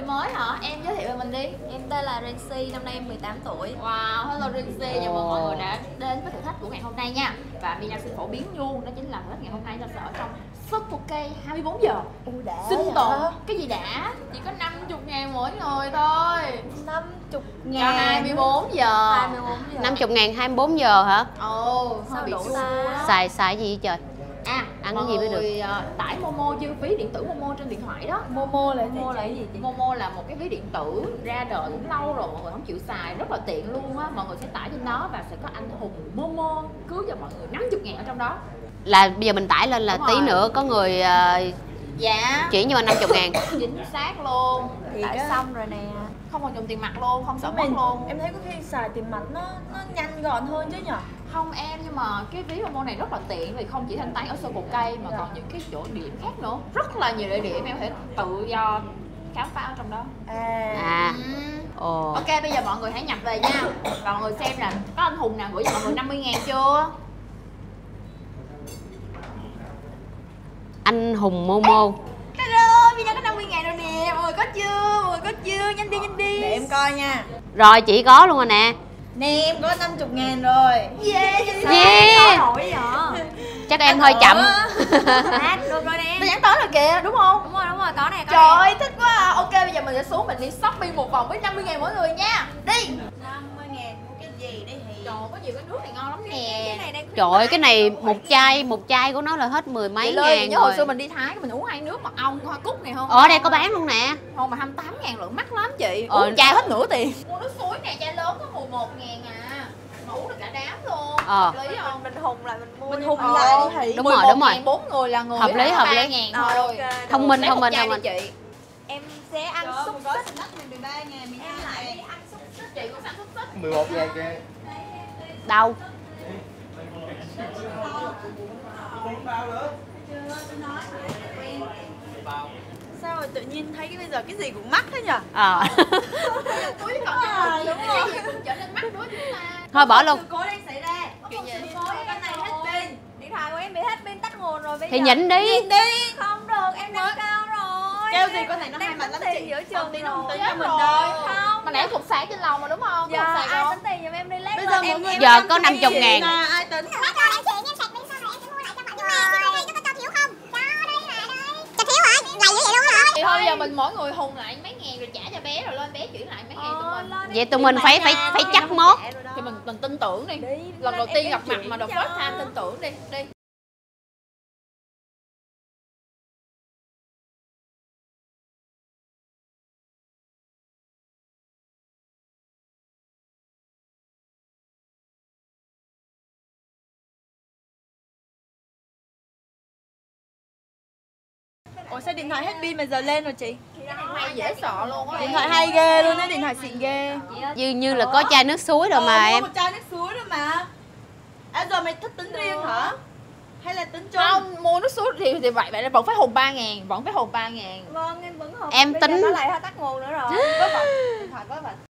người mới hả? Em giới thiệu về mình đi. Em tên là Rency, năm nay em 18 tuổi. Wow, hello Rency, chào mừng mọi người đã đến với thử thách của ngày hôm nay nha. Và Mina xin phổ biến luôn, đó chính là thử thách ngày hôm nay là sẽ ở trong Circle K 24 giờ. Đã Sinh tồn. Cái gì đã? Chỉ có 50.000 mỗi người thôi. 50.000 cho 24 giờ. 24 giờ. 50.000 24 giờ hả? Ồ, Sao hơi bị đủ xua ta? đó. Xài gì vậy trời? Ăn cái gì mới được? Tải Momo chưa? Ví điện tử Momo trên điện thoại đó. Momo là cái gì chị? Momo là một cái ví điện tử ra đời cũng lâu rồi, mọi người không chịu xài, rất là tiện luôn á. Mọi người sẽ tải trên đó và sẽ có anh hùng Momo cứu cho mọi người 50.000 ở trong đó. Là bây giờ mình tải lên là Đúng tí rồi. nữa có người Dạ, chuyển cho mình 50.000. chính xác luôn. Thì Tải đã xong xong rồi nè. không còn dùng tiền mặt luôn, không sợ mất luôn. Em thấy có khi xài tiền mặt nó nhanh gọn hơn chứ nhở? Không em, nhưng mà cái ví Momo này rất là tiện vì không chỉ thanh toán ở Circle K mà còn những cái chỗ điểm khác nữa, rất là nhiều địa điểm em có thể tự do khám phá ở trong đó. Ồ. Ok, bây giờ mọi người hãy nhập về nha. Và mọi người xem là có anh Hùng nào gửi cho mọi người 50.000 chưa? Anh Hùng Momo. Hello, bây giờ có 50.000 rồi nè. Mọi người có chưa? Mọi người có chưa? Nhanh đi, nhanh đi. Để em coi nha. Rồi chị có luôn rồi nè. Nè em có 50.000 rồi. Yeah, Yeah. Có nổi vậy? Chắc em hơi chậm. Được rồi nè. Tôi nhắn tới rồi kìa, đúng không? Đúng rồi, có nè. Trời ơi, thích quá à. Ok, bây giờ mình sẽ xuống mình đi shopping một vòng với 50.000 mỗi người nha. Đi. 50.000 mua cái gì đây thì? Trời, có nhiều cái nước này ngon lắm nè. Trời ơi cái này một chai của nó là hết mười mấy ngàn nhớ hồi rồi. xưa mình đi Thái mình uống hai nước mật ong hoa cúc này không? Ở đây có bán luôn nè. Không mà 28.000 lượng mắc lắm chị. Uống Chai hết nửa tiền. Mua nước suối này chai lớn có 11.000 à. Mà uống được cả đám luôn. Hợp lý không? Mình hùng lại mình mua. Mình đi hùng mà. lại thì Đúng rồi, đúng rồi. 4 người là người. Hợp lý, hợp lý. 3.000 thôi. Thông minh, Lấy thông một minh, chai thông đi minh. chị. Em sẽ ăn xúc xích. 13.000, 12.000. Đi ăn xúc xích, chị cũng ăn xúc xích. 11.000 kìa. Đâu? Sao rồi tự nhiên thấy cái bây giờ cái gì cũng mắc thế nhở? Túi còn đúng rồi. Cái gì cũng trở nên mắc đối chúng ta. Thôi bỏ luôn. Sự cố đang xảy ra. Chuyện gì? Sự cố cái này hết pin. Điện thoại của em bị hết pin tắt nguồn rồi bây Thì giờ. nhịn đi. Nhịn đi. Không được, em đang cao rồi. Kêu gì con này nó Đang hai mặt lắm tính chị. tiền giữa trường Tí nó không rồi. tính cho mình Rồi. đâu. Không. Mà nãy cục sạc trên lầu mà đúng không? Giờ Cục sạc ai không? tính tiền giùm em đi lát Bây lên giờ em. mọi người Giờ có 50.000. Nè, ai tính? Thì thôi giờ mình mỗi người hùng lại mấy ngàn rồi trả cho bé rồi lên bé chuyển lại mấy ngàn tụi mình. Vậy tụi mình phải chắc mốt. Thì mình tin tưởng đi. Đi, Lần đầu em tiên em gặp mặt chuyển mà the cho. first time tin tưởng đi. Đi. Ủa sao điện thoại hết pin mà giờ lên rồi chị? Hay dễ sợ luôn á. Điện thoại hay ghê luôn á, điện thoại xịn ghê. Như là có chai nước suối rồi mà Mua em. một chai nước suối rồi mà. À giờ mày thích tính riêng hả? Hay là tính chung? Không, mua nước suối thì vậy là vẫn phải hùng 3.000, vẫn phải hùng 3.000. Vâng, em vẫn hợp. Em Bây giờ tính- nó lại tắt nguồn nữa rồi. Có vật, điện thoại có vật.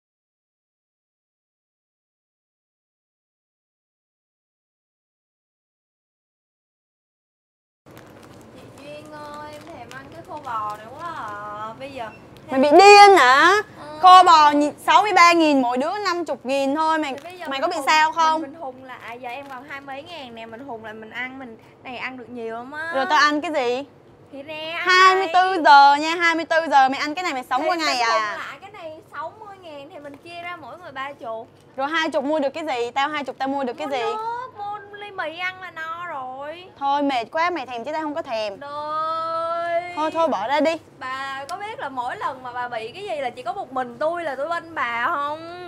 Chị Duyên ơi, em thèm ăn cái khô bò này quá à. Bây giờ Mày bị điên hả? Kho bò 63.000 mỗi đứa 50.000 thôi mày. thì bây giờ Mày mình có bị hùng- sao không? Mình hùng lại, giờ em còn 20 mấy ngàn nè, mình hùng lại mình ăn, mình này ăn được nhiều lắm á. Rồi tao ăn cái gì? Thì nè, ăn 24 giờ nha, 24 giờ mày ăn cái này mày sống qua ngày Mình hùng à? lại cái này 60 ngàn thì mình chia ra mỗi người 30. Rồi 20 mua được cái gì? Tao 20 tao mua được cái Mua gì? nước, mua ly mì ăn là no rồi. Thôi mệt quá mày thèm chứ tao không có thèm. Đời. Thôi bỏ ra đi. Bà có biết là mỗi lần mà bà bị cái gì là chỉ có một mình tôi là tôi bên bà không?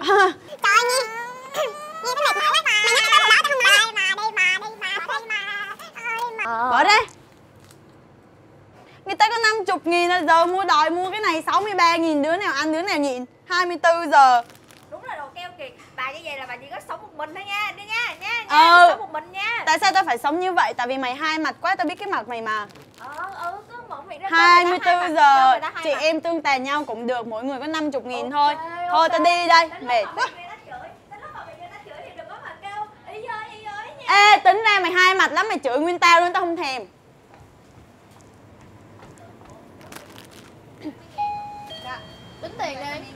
Bỏ ra. Người ta có 50.000 là giờ đòi mua cái này 63.000, đứa nào ăn đứa nào nhịn. 24 giờ. Đúng là đồ keo kiệt. Bà như vậy là bà chỉ có sống một mình thôi nha, đi nha, nha, sống một mình nha. Tại sao tao phải sống như vậy? Tại vì mày hai mặt quá, tao biết cái mặt mày mà. Cứ mở miệng ra. 24 giờ chị em tương tàn nhau cũng được, mỗi người có 50.000 thôi. Thôi tao đi đây, mệt quá. Ê, tính ra mày hai mặt lắm, mày chửi nguyên tao luôn, tao không thèm. tính tiền đi.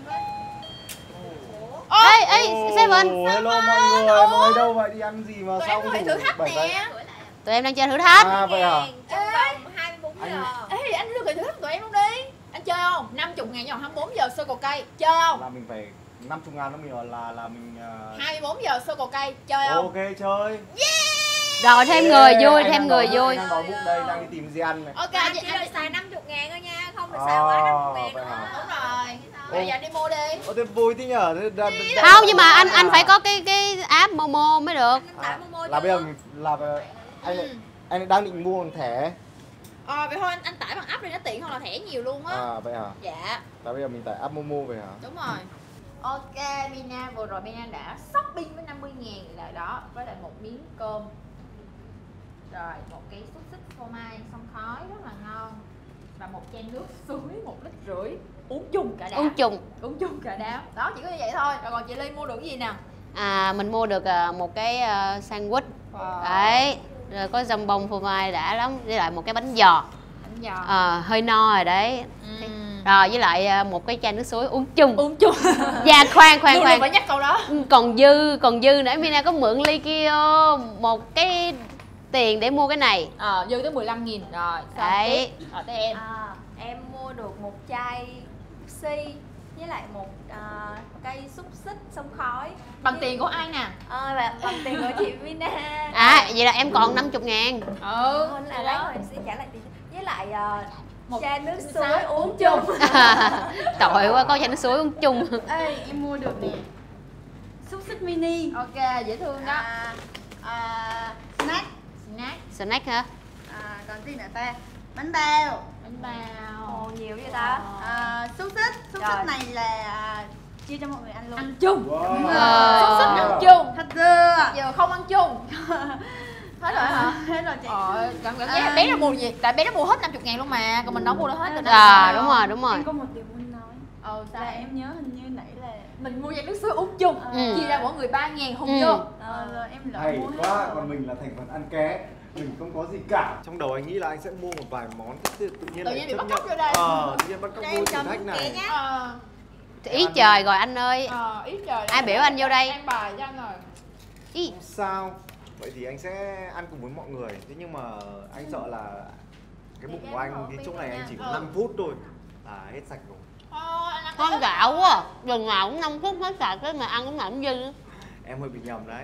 Ê, Seven. Hello mọi người, mọi người đâu vậy? Đi ăn gì mà Tụi sao em có thử thách nè. Tụi em đang chơi thử thách. À vậy hả? Trong vòng 24 giờ. Ê, anh đưa thử thách tụi em luôn đi. Anh chơi không? 50.000 trong 24 giờ Circle K. Chơi không? Là mình phải 50.000 đó mình là mình 24 giờ Circle K. Chơi không? ok chơi. Rồi thêm người vui, thêm người vui. Đang đói bụng đây, đang đi tìm gì ăn này. Ok, Anh anh chỉ anh được xài 50.000 thôi nha, không được xài quá 50.000 vậy nữa. hả? đúng rồi. Bây giờ đi mua đi. Ô thế vui tí nhở. Không, nhưng mà anh phải có cái app Momo mới được. Anh tải Momo Là bây giờ chưa? mình là anh đang định mua bằng thẻ. Vậy thôi anh tải bằng app đi, nó tiện hơn là thẻ nhiều luôn á. À vậy hả? Dạ, Là bây giờ mình tải app Momo về hả? đúng rồi. Ok, Mina vừa rồi Mina đã shopping với 50.000 rồi đó, với lại một miếng cơm. Rồi, một cái xúc xích phô mai xông khói rất là ngon. Và một chai nước suối 1,5 lít. Uống chung cả đám. Uống chung. Cả đám. Đó, chỉ có như vậy thôi. Rồi còn chị Ly mua được cái gì nào? Mình mua được một cái sandwich. Wow. Đấy. Rồi có jambon phô mai đã lắm, với lại một cái bánh giò. Bánh giò. Hơi no rồi đấy. Rồi với lại một cái chai nước suối uống chung. Dạ khoan Luôn phải nhắc câu đó. còn dư nãy Mina có mượn Ly kia một cái tiền để mua cái này. Dư tới 15.000 rồi. Đấy. Rồi tới em. Em mua được một chai Pepsi với lại một cây xúc xích xông khói. Bằng tiền của ai nè? Bằng tiền của chị Mina. Vậy là em còn 50.000. Hơn là đấy rồi em sẽ trả lại tiền. Với lại một chai nước suối uống chung. Tội quá, có chai nước suối uống chung. Ê, em mua được nè. Xúc xích mini. Ok, dễ thương đó. Snack. Snack hả? Còn gì nữa ta? Bánh bao. Bánh bao. Nhiều vậy ta. Xúc xích. Xúc xích này là chia cho mọi người ăn luôn. Ăn chung. Wow. Xúc xích ăn chung. Thật chưa? Giờ không ăn chung. Hết rồi hả? Hết rồi chị. Cảm giác bé nó mua gì? Tại bé nó mua hết 50.000 luôn mà, còn mình đâu mua được hết rồi. Đúng rồi. Em có một điều muốn nói. Sao Là em nhớ hình như nãy là mình mua chai nước suối uống chung, chia ra mỗi người 3.000 không vô. rồi em lỡ Hay mua quá, hết rồi. còn mình là thành phần ăn ké. Mình không có gì cả. Trong đầu anh nghĩ là anh sẽ mua một vài món tự nhiên bị chấp bắt nhận. cóc vô đây. Tự nhiên bắt cóc vui thử thách này. Ý trời rồi anh ơi. Ý trời. Ai biểu anh vô đây? Ăn bài cho anh rồi. Ý. Không sao. Vậy thì anh sẽ ăn cùng với mọi người. Thế nhưng mà anh sợ là cái bụng của anh cái chỗ này anh chỉ có 5 phút thôi là hết sạch rồi. Con gạo quá. Lần nào cũng 5 phút hết sạch, mà ăn cũng không dư. Em hơi bị nhầm đấy.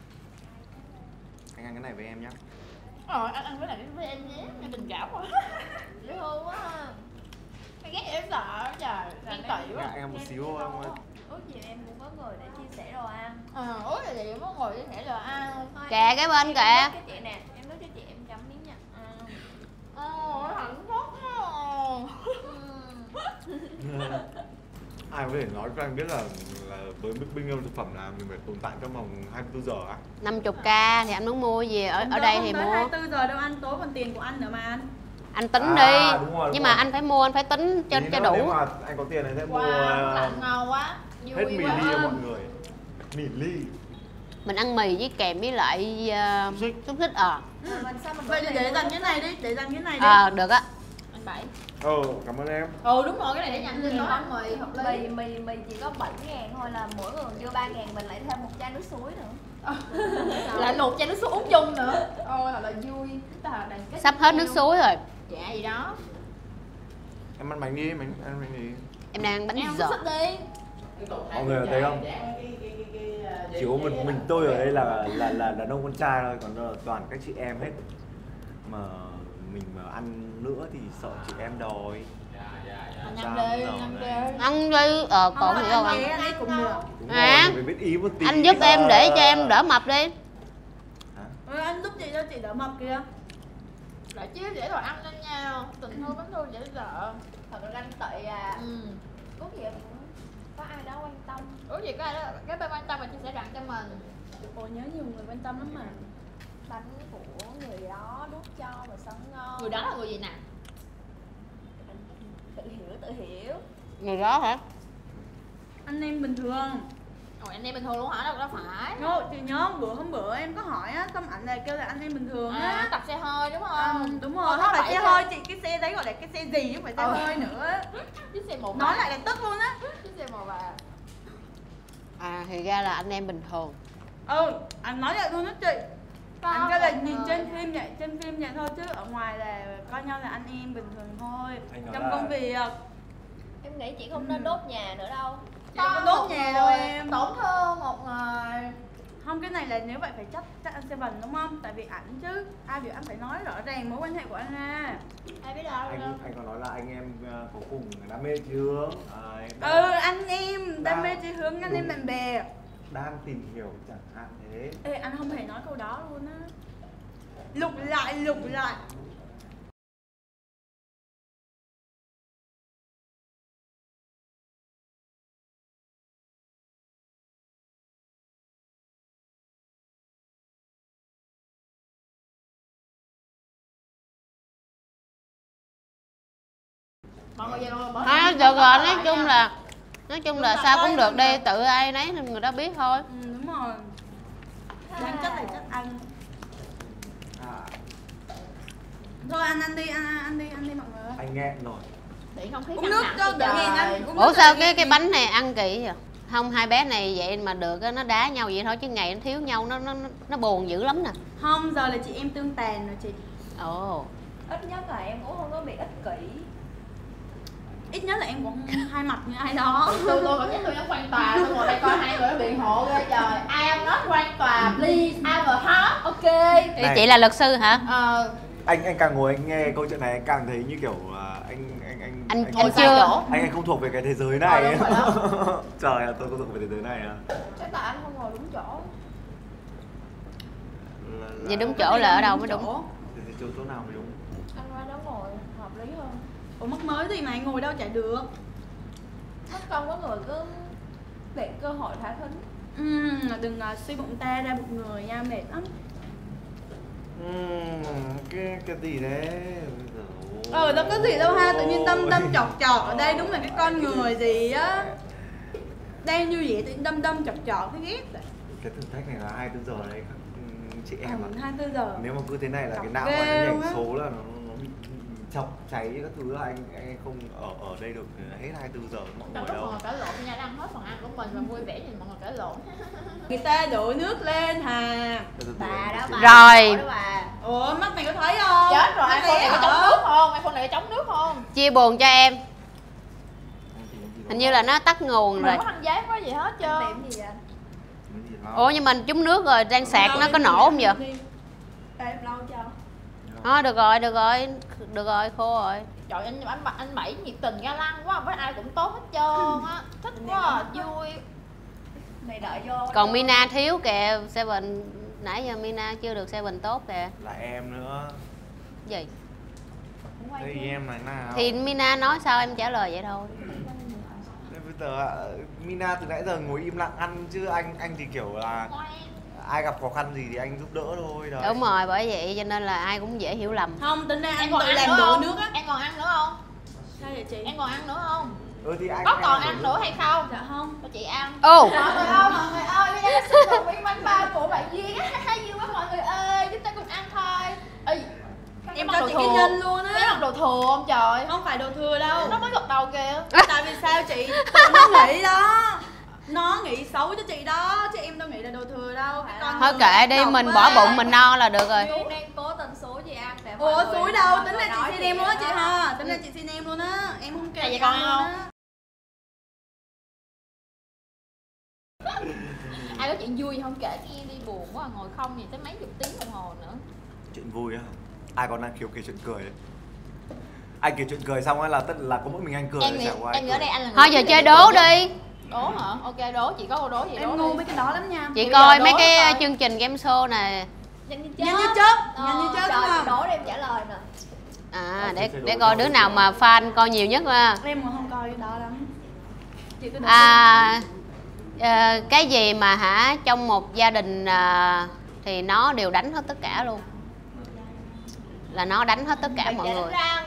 Anh ăn cái này với em nhé. Anh ăn cái này với em nhé, em tình cảm quá. Dễ thương quá. Cái ghét em sợ trời, em tị quá. Ngại em một xíu thôi em ơi. Ước gì em cũng có người để chia sẻ đồ ăn. Ủa là gì có ngồi chia sẻ đồ ăn. Kệ cái bên kìa. Em cho chị nè, em nói cho chị em chấm miếng nha. Hạnh phúc quá. Ai có thể nói cho anh biết là với mức bình thực phẩm là mình phải tồn tại trong vòng 24 giờ á? 50k thì anh muốn mua gì ở đây thì mua. 24 giờ đâu anh, tối còn tiền của anh nữa mà anh. Anh tính đi. Đúng rồi, Nhưng mà anh phải mua, anh phải tính cho Nếu đủ. mà anh có tiền thì sẽ mua Ngon quá. hết mì ly cho mọi người. Mì ly. Mình ăn mì với kèm với lại xúc xích. Mình sao mình Vậy thì để dành cái này đi, để dành cái này đi. Được á. Anh Bảy. Cảm ơn em. Đúng rồi, cái này để nhanh lên tối ăn mì hợp lý. Mì chỉ có 7.000 thôi, là mỗi người đưa 3.000, mình lại thêm một chai nước suối nữa. Lại luộc chai nước suối uống chung nữa. Thật là vui. Sắp hết nước suối rồi. Dạ gì đó. Em ăn bánh đi, ăn bánh đi. Em đang ăn bánh Em giò. xích đi. Mọi người thấy không? Chỉ có mình tôi ở đây là đàn ông con trai thôi, còn toàn các chị em hết. Mà mình mà ăn nữa thì sợ chị em đòi. Nhanh đi. Ăn đi. Còn gì đâu ăn. Anh ấy cũng được. Đúng À, rồi, mình biết ý một tí. Anh giúp em để cho em đỡ mập đi. Anh giúp chị cho chị đỡ mập kìa. Lại chứ để đồ ăn lên nhau. Tình thương bánh thương dễ sợ. Thật là ganh tị à. Có gì có ai đó quan tâm. Ủa gì có ai đó, cái bên quan tâm mà chia sẻ đoạn cho mình. Ồ, nhớ nhiều người quan tâm lắm mà. Bánh của người đó đút cho mà sống ngon. Người đó là người gì nè? Tự hiểu. Người đó hả? Anh em bình thường. Ủa, anh em bình thường luôn hả? Đâu phải. Chị nhớ hôm bữa em có hỏi á, xong ảnh là kêu là anh em bình thường á. Tập xe hơi đúng không? Đúng rồi, không phải xe hơi chị, cái xe đấy gọi là cái xe gì chứ không phải xe hơi nữa. Chiếc xe màu Nói lại là tức luôn á. Chiếc xe màu vàng. Thì ra là anh em bình thường. Anh nói vậy luôn đó chị. Anh kêu là nhìn trên phim vậy thôi chứ ở ngoài là coi nhau là anh em bình thường thôi. Trong công việc Em nghĩ chị không nên đốt nhà nữa đâu. chị đâu có đốt nhà đâu em. Tổn thương một người. Không, cái này là nếu vậy phải trách anh Seven đúng không? Tại vì ảnh chứ, ai biểu anh phải nói rõ ràng mối quan hệ của anh ra. Ai biết đâu. Anh còn nói là anh em có cùng đam mê chí hướng. Anh em đam mê chí hướng, anh em bạn bè. Đang tìm hiểu chẳng hạn thế. Ê, anh không hề nói câu đó luôn á. Lục lại. Mọi người vô Được rồi, nói chung là sao cũng được đi, tự ai nấy người đó biết thôi. Đúng rồi. Đáng trách là trách anh. Thôi anh đi mọi người. Anh nghẹn rồi. Để không khí Uống nước cho đỡ nghiền anh. Ủa sao cái bánh này ăn kỹ vậy? Không, hai bé này vậy mà được á, nó đá nhau vậy thôi chứ ngày nó thiếu nhau nó buồn dữ lắm nè. Không, giờ là chị em tương tàn rồi chị. Ồ. Ít nhất là em cũng không có bị ích kỷ. Ít nhất là em cũng không hai mặt như ai đó. tôi cảm giác tôi giống quan tòa, tôi ngồi đây coi hai người nó biện hộ ghê trời. I am not quan tòa, please, I'm a hot, ok. Chị là luật sư hả? Anh càng ngồi anh nghe câu chuyện này anh càng thấy như kiểu Anh chưa. Anh không thuộc về cái thế giới này. Trời ơi, tôi không thuộc về thế giới này à. Chắc là anh không ngồi đúng chỗ. Vậy đúng chỗ là ở đâu mới đúng? Thì chỗ nào mới đúng? Anh qua đó ngồi hợp lý hơn. Ủa mắc mới thì mà anh ngồi đâu chả được. Mất công có người cứ bị cơ hội thả thính. Đừng suy bụng ta ra bụng người nha, mệt lắm. Cái gì đấy? Đâu có gì đâu ha, tự nhiên đâm chọc ở đây đúng là cái con người gì á. Đang như vậy tự nhiên đâm chọc cái ghét. Cái thử thách này là 24 giờ đấy các chị em ạ. 24 giờ. Nếu mà cứ thế này là cái não ghê của anh luôn nhảy á. số là nó bị chọc cháy các thứ, là anh không ở đây được hết 24 giờ mọi Trong người lúc mọi đâu. người cãi lộn nha, đang hết phần ăn của mình và vui vẻ nhìn mọi người cãi lộn. Người ta đổ nước lên hà. Bà đó bà. Rồi. Đó bà. Ủa mắt mày có thấy không? Chết rồi, Mắt iPhone này có chống hả? nước không? iPhone này có chống nước không? Chia buồn cho em. Hình như là nó tắt nguồn Mình rồi. không có thằng giấy có gì hết trơn. Tìm gì vậy? Ủa nhưng mình trúng nước rồi, đang sạc nó có nổ không vậy? Để em lau cho. Được rồi, khô rồi. Trời anh Bảy nhiệt tình ga lăng quá, với ai cũng tốt hết trơn á. Thích quá à, vui. Này đợi vô. Còn Mina thiếu kìa, Seven nãy giờ Mina chưa được Seven tốt kìa. Là em nữa. Gì? Thì em này nào. Thì Mina nói sao em trả lời vậy thôi. Thế bây giờ Mina từ nãy giờ ngồi im lặng ăn chứ anh thì kiểu là ai gặp khó khăn gì thì anh giúp đỡ thôi đấy. Đúng rồi, bởi vậy cho nên là ai cũng dễ hiểu lầm. Không, tính ra anh Em còn tự ăn làm nữa đổ không? nước á. Em còn ăn nữa không? Sao vậy chị? Em còn ăn nữa không? Thì anh Có còn ăn nữa hay không? Dạ không. Cho chị ăn. Ồ. Mọi người ơi, bây giờ là xin một miếng bánh bao của bạn Duyên á. Duyên quá mọi người ơi, chúng ta cùng ăn thôi. Ê, Em cho chị cái nhân luôn Cái á. mặt đồ thừa không trời? Không phải đồ thừa đâu. Nó mới gật đầu kìa. Tại vì sao chị? Nó nghĩ đó. Nó nghĩ xấu cho chị đó, chứ em đâu nghĩ là đồ thừa đâu. Cái con Thôi người kệ đi, độc mình quá. bỏ bụng mình no là được rồi. Duyên đang cố tình xúi chị ăn để mọi Ủa người- suối đâu, mọi tính người là nói chị xin em luôn á chị đó. ha. Tính là chị xin em luôn á. Em không kêu Vậy chị con ăn ăn luôn không? á. Ai có chuyện vui không kể nghe đi, buồn quá ngồi không gì tới mấy chục tiếng đồng hồ nữa. Chuyện vui á. Ai còn đang khiếu kể chuyện cười đấy. Anh kể chuyện cười xong á là tất là có mỗi mình anh cười. Em là nghĩ chả có ai em cười. ở đây anh là người Thôi giờ duy chơi nhất đố cười đi. Đố hả? Ok đố, chị có câu đố gì đố Em ngu đi. mấy cái đó lắm nha. Chị Bây coi giờ mấy đố cái coi. chương trình game show này. Nhanh như Nhanh như chớp, nhanh như chớp Trời, đúng chị không? đố để em trả lời nè. Để coi đứa nào mà fan coi nhiều nhất ha. Em còn không coi cái đó lắm. Chị cứ đố. Cái gì mà trong một gia đình thì nó đều đánh hết tất cả luôn. Là nó đánh hết tất cả mọi Dạ người. đánh răng.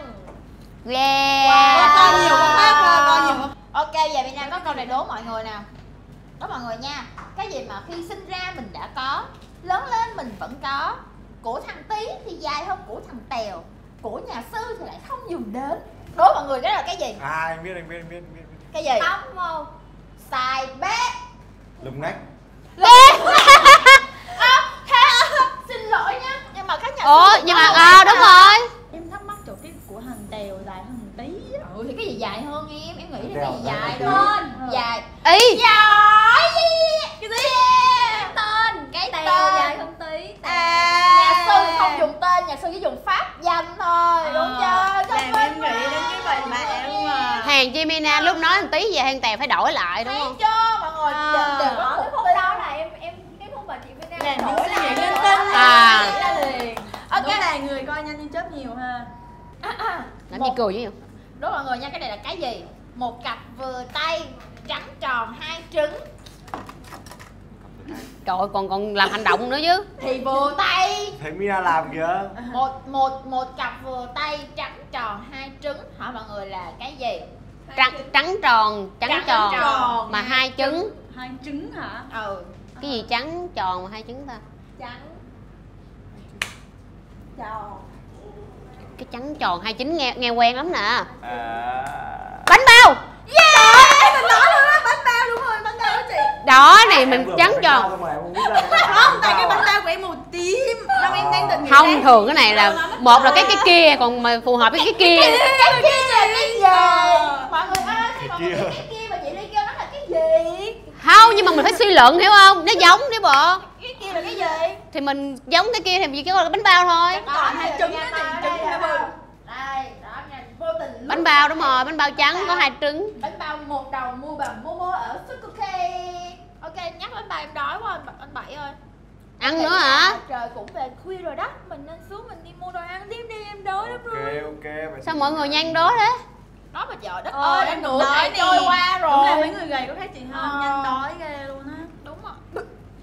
Yeah. Coi nhiều quá, coi nhiều quá. Ok, giờ Việt Nam có câu này đố mọi người nào. Đó mọi người nha. Cái gì mà khi sinh ra mình đã có, lớn lên mình vẫn có. Của thằng Tí thì dài hơn của thằng Tèo, của nhà sư thì lại không dùng đến. Đố mọi người đó là cái gì? Anh biết. Cái gì? Tóc không? Xài bét. Lùm nách. Xin lỗi nhá, nhưng mà các nhà Ủa sư nhưng mà có đúng rồi. Em thắc mắc chỗ cái của thằng Tèo dài hơn thằng Tí á. thì cái gì dài hơn em nghĩ là Tèo cái gì dài dài được. hơn. Dài. Ý Giỏi. Cái gì? Tên cái Tên. Tèo dài hơn Tí. Nhà sư không dùng tên, nhà sư chỉ dùng pháp danh thôi, đúng chưa? Làm em nghĩ đến cái bài bạn mà. hàng chi Mina lúc nói một tí về hàng Tèo phải đổi lại đúng Thấy không? chưa mọi người? Đều có Ở cái một khúc tên. đó là em cái khúc mà chị Vina Làm những đổi suy nghĩ lại linh đó. tinh À. Nghĩ ra liền. Đúng là người coi nhanh như chớp nhiều ha. Làm gì cười chứ vậy? Đúng mọi người nha, cái này là cái gì? Một cặp vừa tay trắng tròn 2 trứng Trời ơi, còn làm hành động nữa chứ. thì vừa tay. Thấy Mina làm kìa. Một cặp vừa tay trắng tròn 2 trứng, hỏi mọi người là cái gì? Trắng tròn tròn mà 2 trứng. 2 trứng hả? Ừ. Cái gì trắng tròn mà 2 trứng ta? Trắng tròn. Cái trắng tròn 2 trứng nghe quen lắm nè. À. Bánh bao. Mình nói luôn á, bánh bao đúng rồi, bánh bao đó chị. Đó này Em mình vừa trắng bánh tròn. bao thôi mà em không biết là Không, tại cái bánh bao của em màu tím. Đâu em đang định nghĩ Không, đấy. thường cái này là một là cái kia, còn mà phù hợp với cái kia. Cái kia là cái gì? Mọi người ơi, thì mọi người kia. biết cái kia mà chị Ly kêu nó là cái gì? Không, nhưng mà mình phải suy luận hiểu không? Nó giống đi bộ. Cái kia là cái gì? Thì mình giống cái kia thì mình chỉ có là bánh bao thôi. Còn 2 trứng á chị, trứng nó bự. Đây, đó nha, vô tình Bánh bao đúng rồi, bánh bao trắng có 2 trứng. bánh bao một đồng mua bằng Momo ở Circle K. Ok, nhắc bánh bao em đói quá anh Bảy ơi. Ăn nữa hả? Trời cũng về khuya rồi đó, mình nên xuống mình đi mua đồ ăn tiếp đi, em đói lắm luôn. Ok. vậy Sao thì- mọi người nhanh đó thế? Đó mà trời đất Ờ, ơi, em nửa cũng đói ngày nè. trôi qua rồi. Đúng là mấy người gầy có khác chị không? Ờ. Nhanh đói ghê luôn á. Đúng rồi.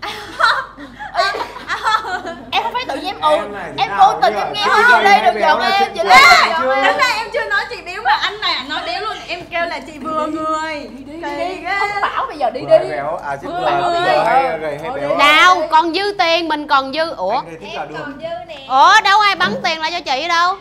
Em không phải tự nhiên em Em này thì em nào vô tình nhỉ? em nghe Chị hết gầy đây hay được béo giận là em, chuyện chị của Ly. em chứ. Đúng ra em chưa nói chị béo mà anh này anh nói béo luôn. Em kêu là chị vừa người. Kỳ ghê. Không bảo bây giờ đi Vừa đi. béo, à chứ Vừa vừa người. hay gầy hay béo. Nào, còn dư tiền mình còn dư. Ủa? Anh này thích là Em được. còn dư nè. Ủa đâu ai bắn tiền lại cho chị đâu?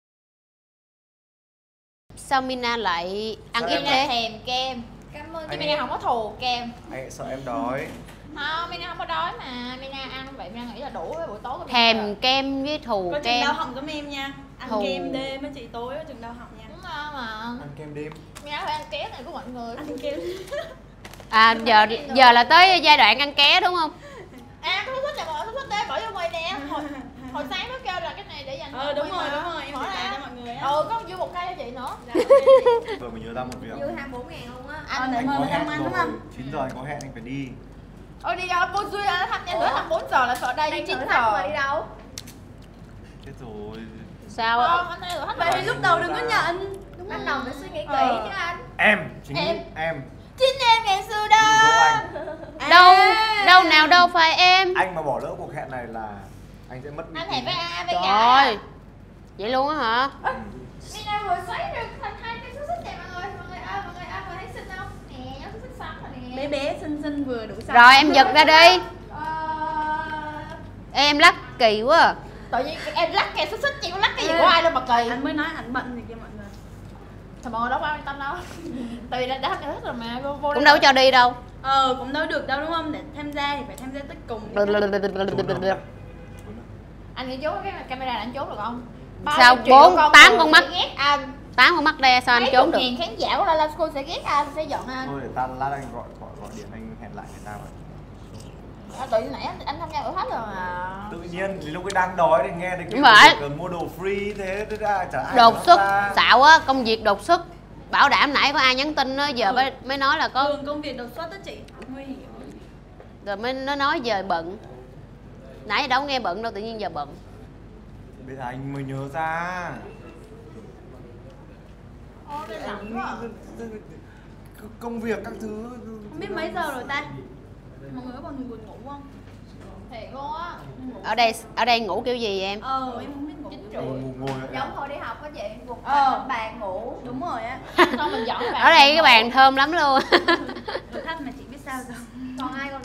Sao Mina lại ăn Sao ít em Mina thế? thèm kem. Cảm ơn Chứ Anh- Mina không có thù kem. Anh sợ em đói. Không, Mina không có đói mà. Mina ăn vậy Mina nghĩ là đủ với buổi tối của Mina Thèm rồi. kem với thù Có chừng kem. đau họng giống em nha. Ăn Thù. kem đêm á chị, tối có chừng đau họng nha. Đúng không mà. Ăn kem đêm. Mina phải ăn ké này của mọi người. Ăn kem. À giờ là tới giai đoạn ăn ké đúng không? À, thuốc thích là mọi thuốc thích đây bỏ vô ngoài nè. Hồi sáng nó kêu là cái này để dành cho Đúng mọi rồi, người mà. em Mở sẽ ra. cho mọi người á. Ừ, có dư một cây cho chị nữa. Rồi mình nhớ ra một việc. Dư 24.000 luôn á. Ờ, để Anh mời có mình hẹn ăn ăn đúng rồi, không? 9 giờ anh có hẹn anh phải đi. Ôi đi đâu, vô duyên nó tham gia nữa thăm 4 giờ là sợ đây Đang 9 thử thách mà giờ. đi đâu? Chết rồi. Sao? Không, anh thử thách Vậy thì lúc đầu đừng có nhận. Đúng anh đầu phải suy nghĩ kỹ Ờ. chứ anh. Em, chính Em. em. Chính em ngày xưa Dụ đó. dỗ anh. Đâu nào đâu phải em. Anh mà bỏ lỡ cuộc hẹn này là anh sẽ mất uy Anh tín. hẹn với A với Trời gà. ơi. Vậy luôn á hả? Mina vừa xoáy được thành 2 cái xúc xích này mọi người. Mọi người ơi, vừa thấy xinh không? Nè, nhóm xúc xích xoắn rồi nè. Bé bé xinh xinh vừa đủ size. Rồi em giật ra đi. Ờ, Em lắc kỳ quá à. tự nhiên em lắc kè xúc xích, chị có lắc cái gì của ai đâu mà kỳ. Anh mới nói anh bận gì kia mọi người. Thôi mọi người đâu có quan tâm đâu. Tại vì đã hết rồi mà vô Cũng đâu có cho đi đâu. Cũng đâu được đâu đúng không? Để tham gia thì phải tham gia tất cùng. anh nghĩ trốn cái camera là anh trốn được không? Sao 8 con mắt? sẽ ghét anh. 8 con mắt đe sao anh trốn được? Mấy chục ngàn khán giả của La La School sẽ ghét anh, sẽ giận anh. Thôi để ta lát anh gọi điện anh hẹn lại người ta vậy. Tự nhiên nãy anh tham gia thử thách rồi mà. Tự nhiên thì lúc ấy đang đói thì nghe được cái Đúng vậy. việc cần mua đồ free thế ra chả ai Đột nói xuất, ra. xạo á, công việc đột xuất. Bảo đảm nãy có ai nhắn tin á, giờ mới nói là có. Thường công việc đột xuất đó chị. Nguy hiểm. Rồi mới nó nói giờ bận. Nãy đâu có nghe bận đâu, tự nhiên giờ bận. Bây giờ anh mới nhớ ra. Ôi, cái lạnh quá à. Công việc các thứ. Không biết mấy giờ rồi ta? Mọi người có còn buồn ngủ không? Thiệt luôn á. Ở đây ngủ kiểu gì vậy em? Em không biết ngủ. Ngồi Giống hồi đi học á chị, gục bàn ngủ. Đúng rồi á. Xong mình dọn cái bàn. Ở đây cái bàn thơm lắm luôn. Thử thách mà chị biết sao rồi.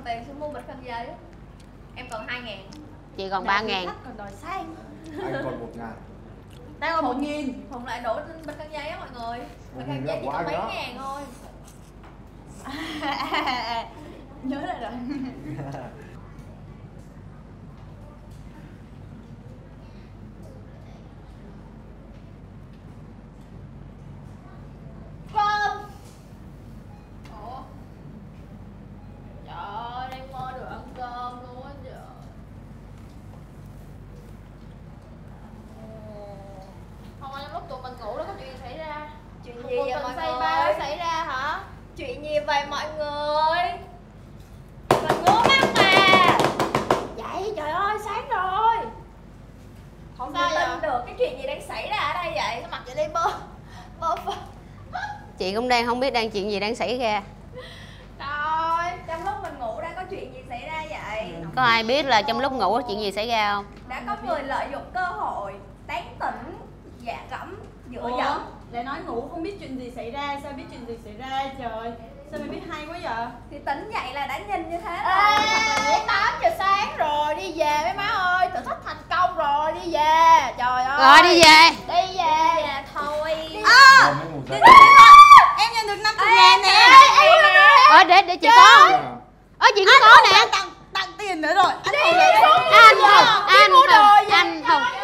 tiền xuống mua bịch khăn giấy. Em còn 2.000. Chị còn 3.000. Còn đòi sang. Anh còn 1.000. Đang còn 1.000. Hùng lại đổ bịch khăn giấy á mọi người. Bịch khăn 1.000 giấy chỉ của có anh mấy đó. ngàn thôi. Nhớ lại rồi. Cơm. Ủa? Trời ơi, đang mơ được ăn cơm luôn á trời. Không, trong lúc tụi mình ngủ đó có chuyện gì xảy ra? Chuyện Một gì cuộc vậy tình mọi say người? ba xảy ra hả? Chuyện gì vậy mọi người? Mình ngứa mắt mà. Vậy trời ơi, sáng rồi. Không Sao thể vậy? tin được cái chuyện gì đang xảy ra ở đây vậy? Cái mặt vậy đi bơ phơ. Chị cũng đang không biết đang chuyện gì đang xảy ra. Trời, trong lúc mình ngủ đã có chuyện gì xảy ra vậy? Có ai biết là trong lúc ngủ có chuyện gì xảy ra không? Đã có người lợi dụng cơ hội tán tỉnh, dạ gẫm, dựa dẫm. Lại nói ngủ không biết chuyện gì xảy ra, sao biết chuyện gì xảy ra trời? Sao mày biết hay quá vậy? Thì tỉnh dậy là đã nhìn như thế Ê, rồi. 8 giờ sáng rồi, đi về mấy má ơi, thử thách thành công rồi, đi về. Trời ơi. Rồi đi về. Đi về. Dạ thôi. Rồi mới ngủ dậy. Em nhận được 50.000 nè. Để chị có. Chị cũng có nè. Tặng tiền nữa rồi. Anh Anh không.